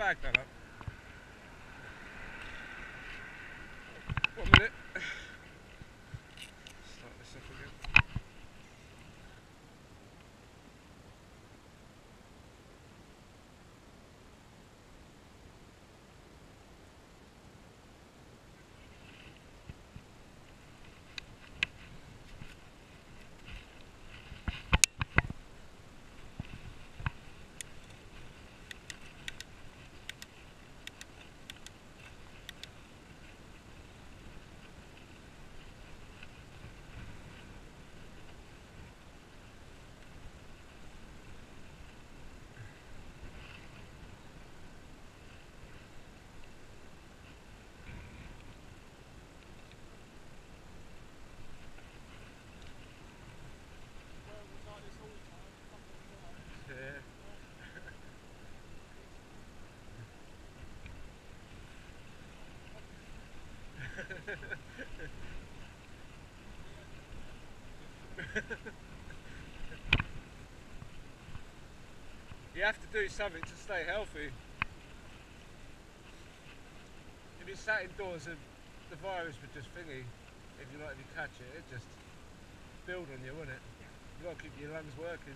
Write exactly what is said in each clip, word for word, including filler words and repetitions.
bag done up? One minute. Start this up again. You have to do something to stay healthy. If you sat indoors, the, the virus would just thingy. If you like, if you catch it, it'd just build on you, wouldn't it? You got to keep your lungs working.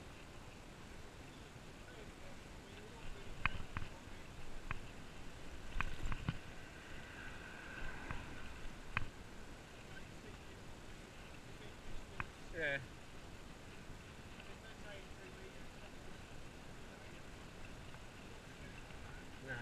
Yeah. Nah.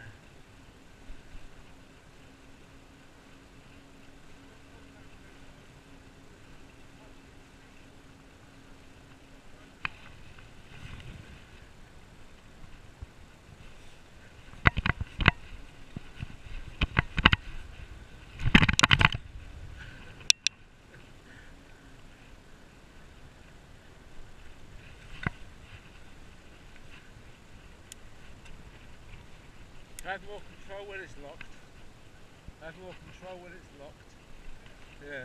Have more control when it's locked. Have more control when it's locked. Yeah.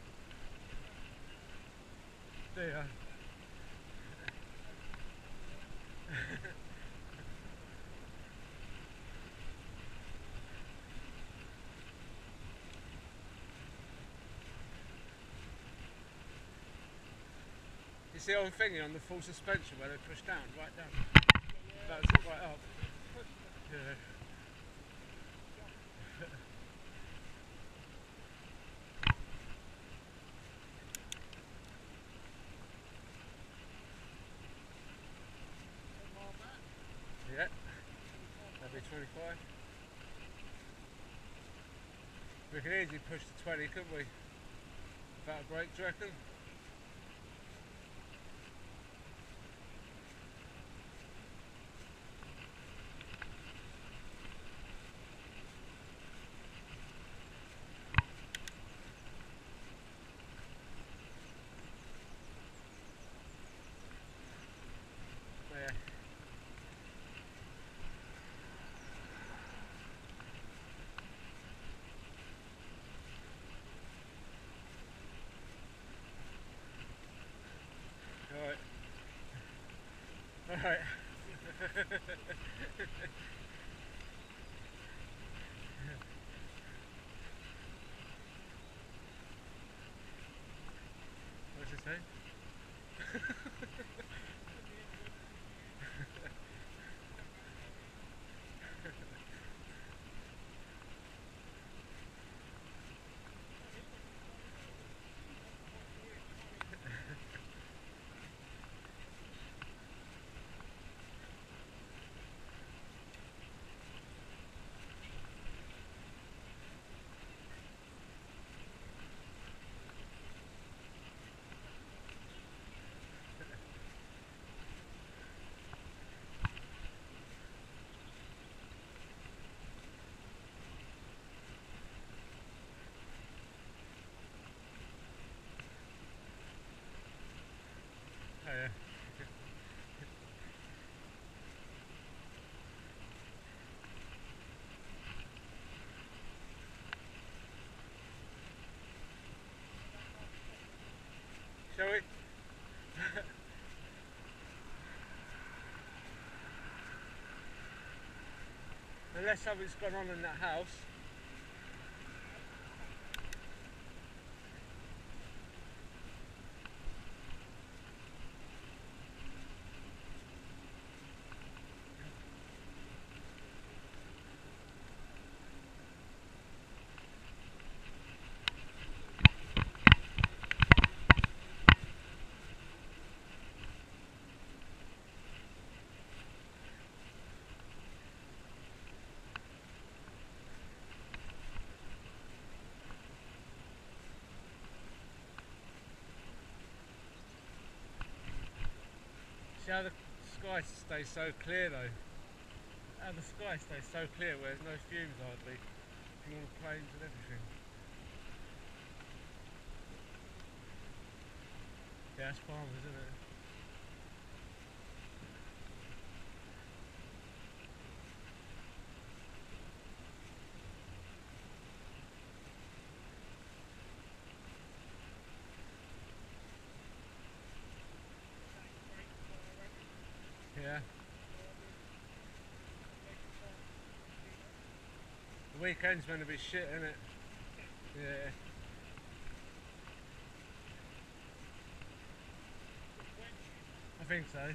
Do ya? You see on thingy on the full suspension where they push down, right down. That's it right up. Yeah. Yeah. That'd be twenty-five. We could easily push to twenty, couldn't we? Without a brake, do you reckon? Yeah. Alright. Alright. What's it say? Oh yeah. Shall we? unless something's gone on in that house. See how the sky stays so clear though? How the sky stays so clear where there's no fumes hardly from all the planes and everything. Yeah, that's farmers, isn't it? Yeah. The weekend's going to be shit, isn't it? Yeah. I think so.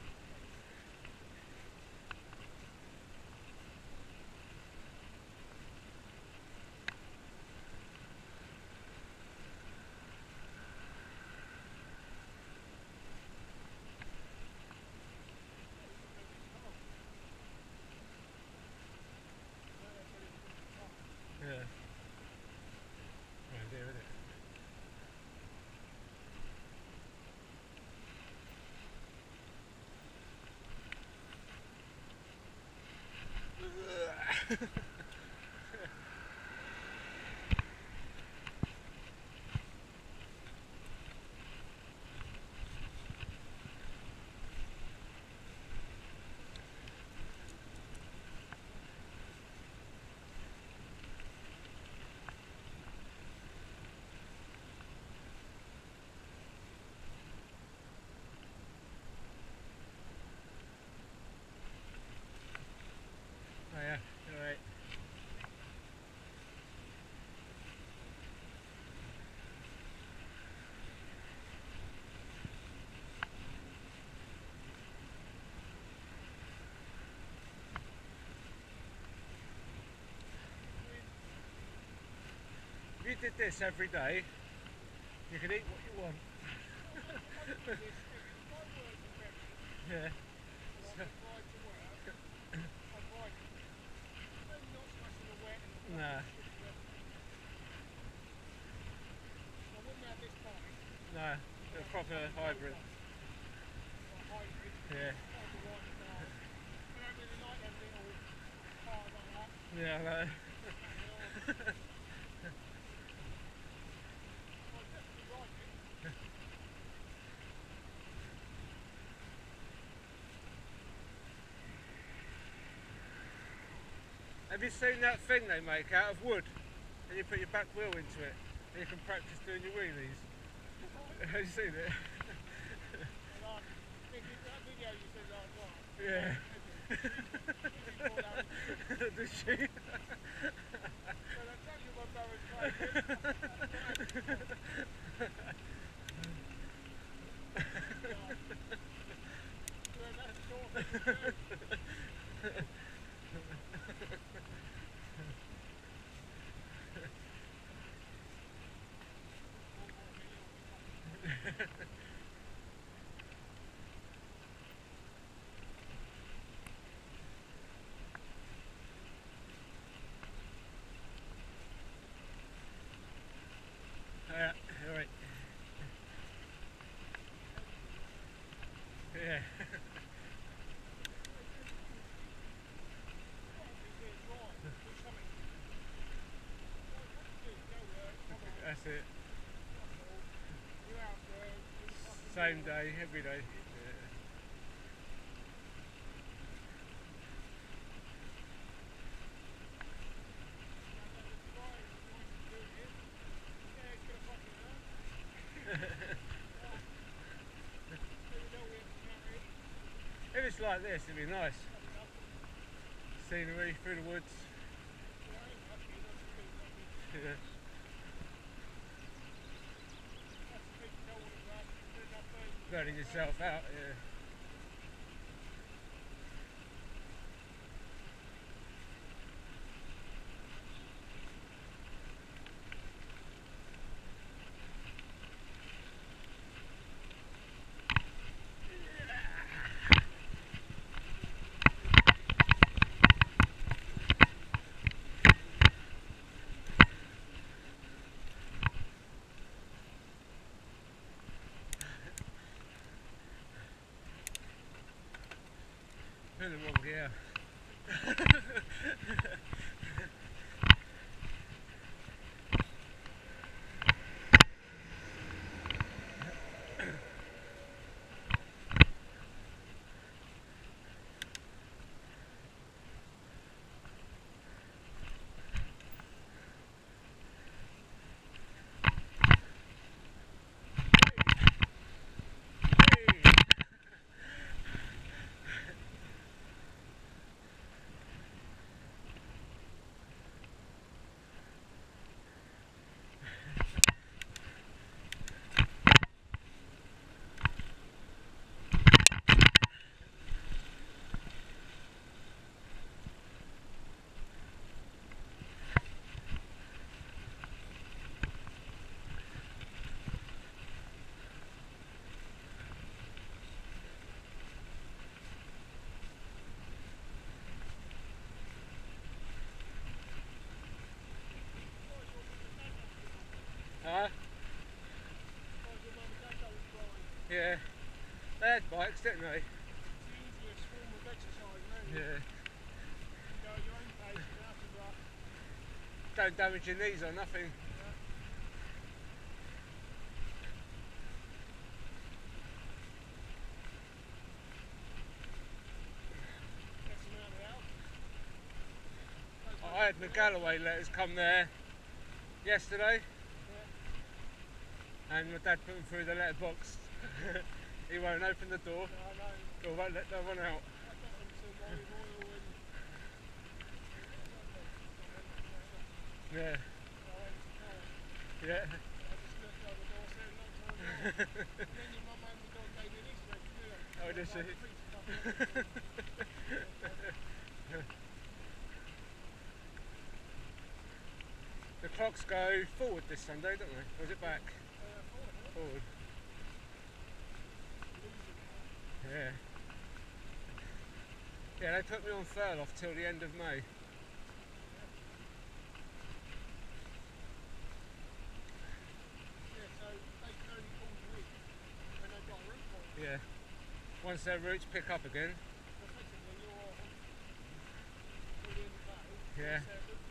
Yeah. Oh dear, isn't it? Oh yeah, alright. If you did this every day, you could eat what you want. Yeah. So, nah. No, a proper hybrid. Yeah. Yeah, I know. Have you seen that thing they make out of wood? And you put your back wheel into it and you can practice doing your wheelies? Have you seen it? Yeah. Did she? Yeah, alright. Yeah. That's it. Same day, every day. Yeah. If it's like this, it'd be nice. scenery through the woods. Yeah. Burning yourself out, yeah. In the wrong gear. Huh? Yeah. They had bikes, didn't they? Yeah. Don't damage your knees or nothing. I had the Galloway letters come there yesterday, and my dad put them through the letterbox. He won't open the door, or won't let no one out. Yeah. Yeah. Oh, does she? The clocks go forward this Sunday, don't they? Or is it back? Forward. Yeah. Yeah, they put me on furlough till the end of May. Yeah. Once their routes pick up again. Yeah.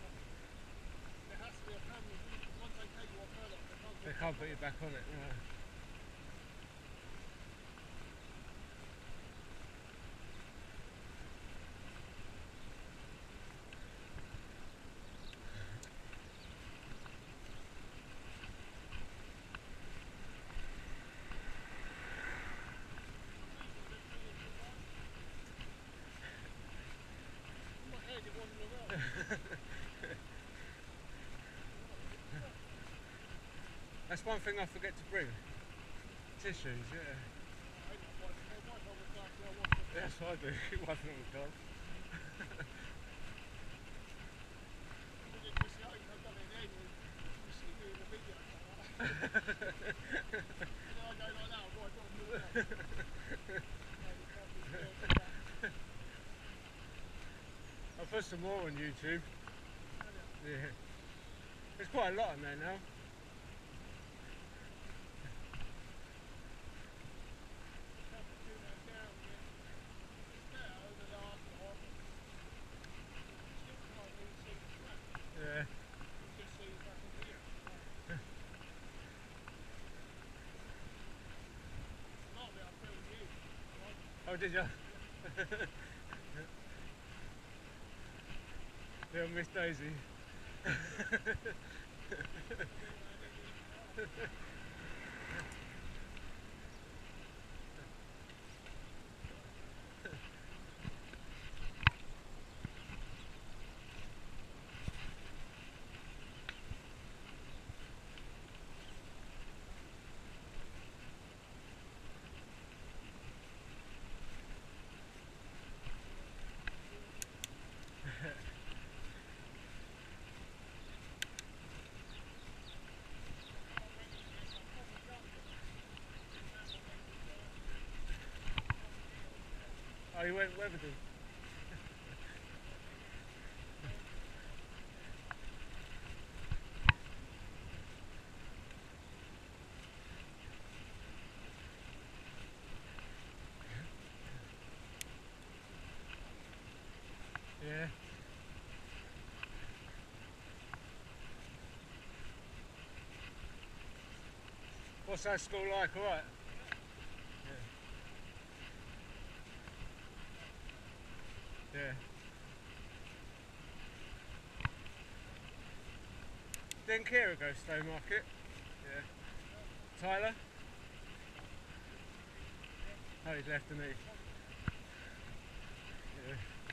They can't put you back on it. No. That's one thing I forget to bring. Tissues, yeah. That's what I do. Keep wiping on the gloves. I'll put some more on YouTube. Yeah. There's quite a lot on there now. Yeah. Oh, did you? Little Miss Daisy. Oh, you went Weatherden? Yeah. What's that school like, alright? Yeah. Yeah. Didn't Kira go Stowmarket? Yeah. Tyler? Oh, he's left, didn't he? Yeah.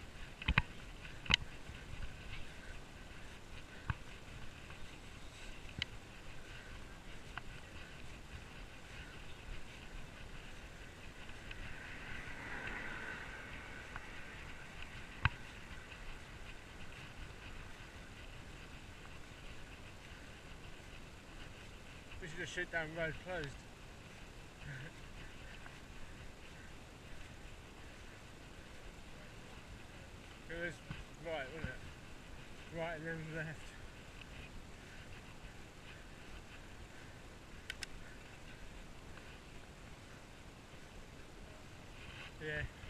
We should just shoot down the road closed. It was right, wasn't it? Right and then left. Yeah.